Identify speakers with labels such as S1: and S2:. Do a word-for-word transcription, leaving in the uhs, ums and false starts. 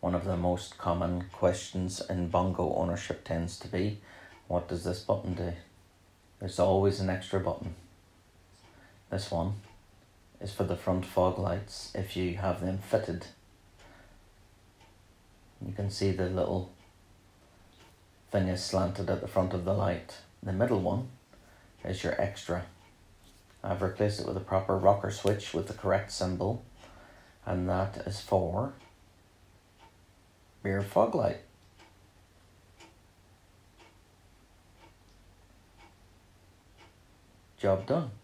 S1: one of the most common questions in Bongo ownership tends to be, what does this button do? There's always an extra button. This one is for the front fog lights if you have them fitted. You can see the little thing is slanted at the front of the light. The middle one is your extra. I've replaced it with a proper rocker switch with the correct symbol, and that is for rear fog light. Job done.